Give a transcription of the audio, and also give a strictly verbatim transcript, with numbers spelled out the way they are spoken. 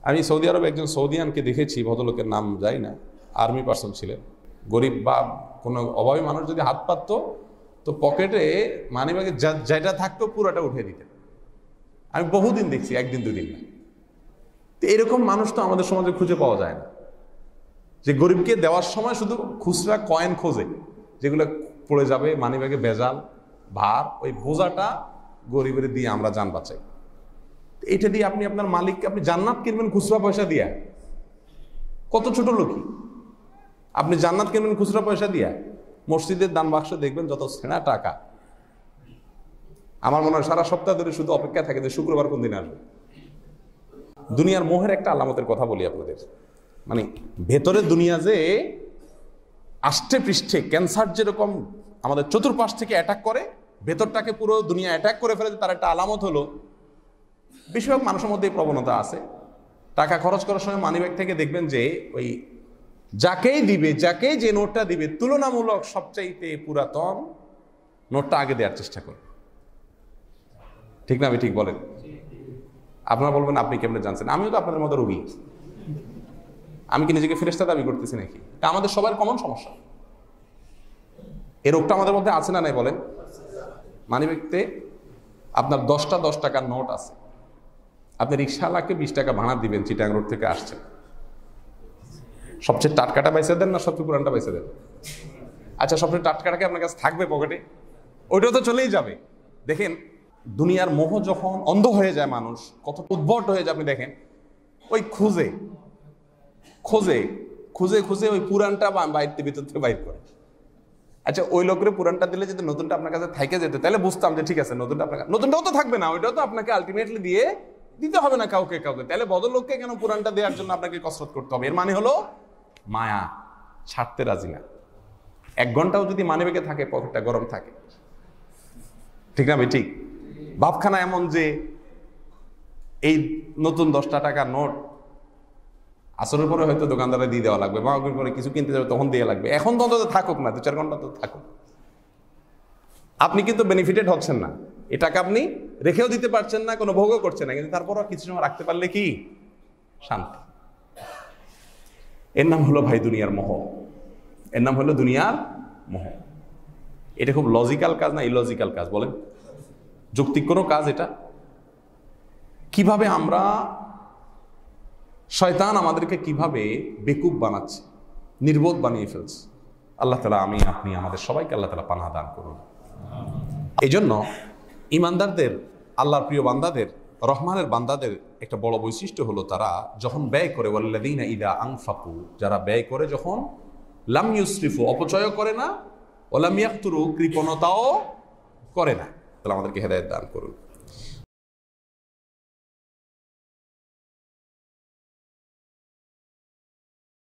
আমি সৌদি আরবে একজন সৌদিয়ানকে দেখেছি, ভদ্রলোকের নাম যাই না, আর্মি পার্সন ছিলেন, গরিব বা কোনো অভাবী মানুষ যদি হাত পাতত তো পকেটে মানিব্যাগে যা যেটা থাকতো পুরোটা উঠে দিতেন। আমি বহুদিন দেখছি, একদিন দুদিন না। তো এরকম মানুষ তো আমাদের সমাজে খুঁজে পাওয়া যায় না, যে গরিবকে দেওয়ার সময় শুধু খুচরা কয়েন খোঁজে, যেগুলো পড়ে যাবে মানিব্যাগে ভেজাল ভার, ওই বোঝাটা গরিবের দিয়ে আমরা জান বাঁচাই। এটা দিয়ে আপনি আপনার মালিককে আপনি জান্নাত কিনবেন খুচরা পয়সা দিয়া? কত ছোট লোকই আপনি জান্নাত কিনবেন খুচরা পয়সা দিয়া? মসজিদের দান বাক্স দেখবেন যত সেনা টাকা, আমার মনে হয় সারা সপ্তাহ ধরে শুধু অপেক্ষা থাকে যে শুক্রবার কোন দিন আসবে। দুনিয়ার মোহের একটা আলামতের কথা বলি আপনাদের, মানে ভেতরে দুনিয়া যে আষ্টে পৃষ্ঠে ক্যান্সার যেরকম আমাদের চতুর্পাশ থেকে অ্যাটাক করে, ভেতরটাকে পুরো দুনিয়া অ্যাটাক করে ফেলে, তার একটা আলামত হলো বেশিরভাগ মানুষের মধ্যে এই প্রবণতা আছে। টাকা খরচ করার সময় মানিব্যাগ থেকে দেখবেন যে ওই যাকেই দিবে, যাকেই যে নোটটা দিবে তুলনামূলক সবচাইতে পুরাতন নোটটা আগে দেওয়ার চেষ্টা করে। ঠিক না? আমি ঠিক বলেন? আপনারা বলবেন আপনি কেমনে জানছেন? আমিও তো আপনাদের মতো রোগী। আমি কি নিজেকে ফেরেশতা দাবি করতেছি নাকি? এটা আমাদের সবার কমন সমস্যা। এই রোগটা আমাদের মধ্যে আছে না নাই বলেন? মানিব্যাগতে আপনার দশটা দশ টাকার নোট আছে, আপনি রিক্সাওয়ালাকে বিশ টাকা ভাড়া দিবেন, চিটাং রোড থেকে আসছেন, সবচেয়ে টাটকাটা বাইসে দেন না সবচেয়ে পুরানটা বাইসে দেন? আচ্ছা, সবচেয়ে টাটকাটাকে আপনার কাছে থাকবে পকেটে, ওইটাও তো চলেই যাবে। দেখেন দুনিয়ার মোহ যখন অন্ধ হয়ে যায়, মানুষ কত উদ্ভট হয়ে যায়। আপনি দেখেন ওই খুঁজে খোঁজে খুঁজে খুঁজে ওই পুরানটা বাইরে ভিতর থেকে বাইর করে। আচ্ছা, ওই লোকের পুরানটা দিলে যদি নতুনটা আপনার কাছে থাইকে যেত তাহলে বুঝতাম যে ঠিক আছে, নতুনটা আপনার নতুনটাও তো থাকবে না, ওইটাও তো আপনাকে আলটিমেটলি দিয়ে দিতে হবে না কাউকে কাউকে। তাহলে বদল লোককে কেন পুরানটা দেওয়ার জন্য আপনাকে কসরত করতে হবে? এর মানে হলো মায়া, ছাড়তে রাজি না। এক ঘন্টাও যদি মানিব্যাগে থাকে, পকেটটা গরম থাকে। ঠিক না ভাই? ঠিক। ভাবখানা এমন যে এই নতুন দশটা টাকার নোট আসরের পরে হয়তো দোকানদারে দিয়ে দেওয়া লাগবে, বা পরে কিছু কিনতে যাবে তখন দিয়ে লাগবে। এখন তো অন্তত থাকুক না, দু চার ঘন্টা তো থাকুক। আপনি কিন্তু বেনিফিটেড হচ্ছেন না, এ টাকা আপনি রেখেও দিতে পারছেন না, কোনো ভোগও করছেন না, কিন্তু তারপরও কিছু সময় রাখতে পারলে কি শান্তি। এর নাম হলো ভাই দুনিয়ার মোহ, এর নাম হলো দুনিয়ার মোহ। এটা খুব লজিক্যাল কাজ না ইলজিক্যাল কাজ বলেন? যৌক্তিক কোনো কাজ এটা? কিভাবে আমরা, শয়তান আমাদেরকে কিভাবে বেকুব বানাচ্ছে, নির্বোধ বানিয়ে ফেলছে। আল্লাহ তাআলা আমি আপনি আমাদের সবাইকে আল্লাহ তাআলা পানাহ দান করুন। এই জন্য ইমানদারদের, আল্লাহর প্রিয় বান্দাদের, রহমানের বান্দাদের একটা বড় বৈশিষ্ট্য হলো তারা যখন ব্যয় করে, ওয়াল্লাযীনা ইযা আনফাকু, যারা ব্যয় করে যখন, লাম ইউসরিফু, অপচয় করে না, ওয়া লাম ইয়াকতুরু, কৃপণতাও করে না। তাহলে আমাদেরকে হেদায়েত দান করুন।